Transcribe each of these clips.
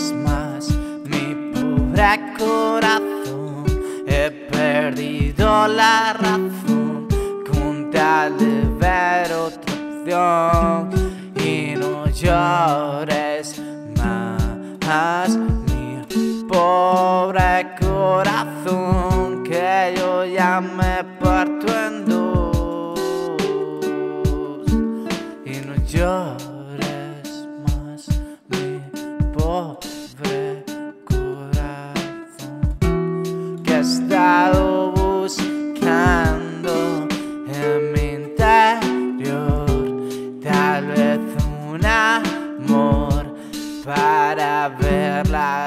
llores más, mi pobre corazón. He perdido la razón con tal de ver otra opción. Y no llores más, mi pobre corazón, que yo ya me parto en dos. Y no llores más, mi pobre corazón, que he estado buscando en mi interior tal vez un amor para ver la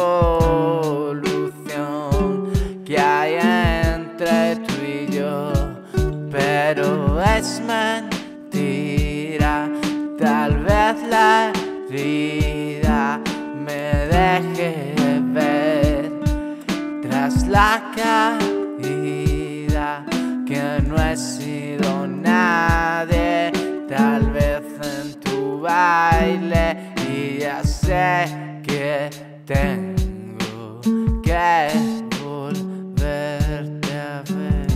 solución que hay entre tú y yo, pero es mentira. Tal vez la vida me deje ver tras la caída que no he sido nadie. Tal vez en tu baile, y ya sé que tengo que volverte a ver.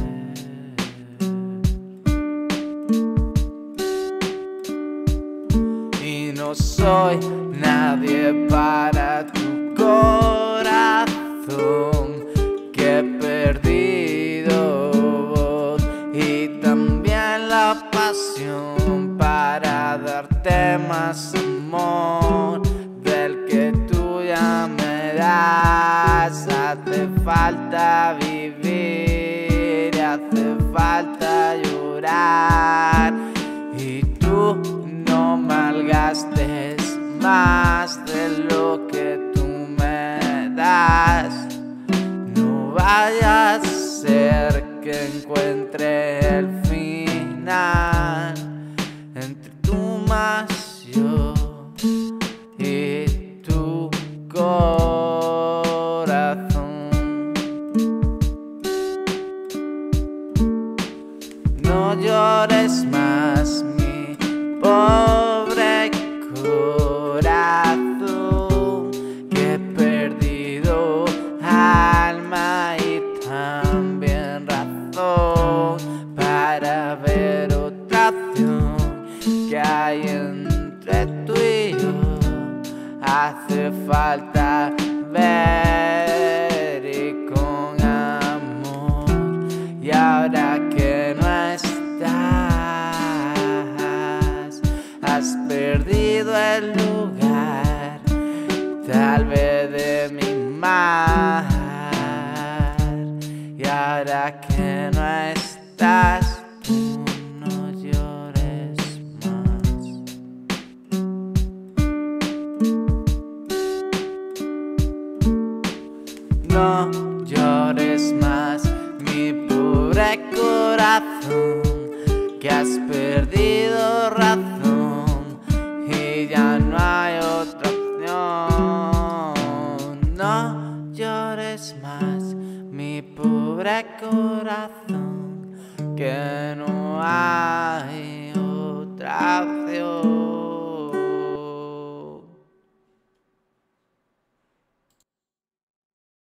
Y no soy nadie para tu corazón, que he perdido voz y también la pasión para darte más amor del que tú ya me das. Hace falta vivir y hace falta llorar, y tú no malgastes más de lo que tú me das. No vaya a ser que encuentre el final entre tú más yo y tu corazón. No llores más, mi pobre corazón, que he perdido alma y también razón para ver otra opción que hay entre tú y yo. Hace falta ver y con amor, y ahora que no estás, has perdido el lugar, tal vez de mi mar. Y ahora que no estás, tú no llores más. No llores más, mi pobre corazón, que has perdido razón y ya no hay otra opción. No llores más, mi pobre corazón, que no hay otra opción.